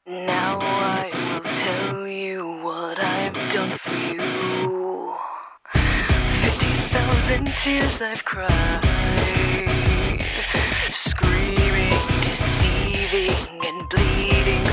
Now I will tell you what I've done for you. 50,000 tears I've cried, screaming, deceiving, and bleeding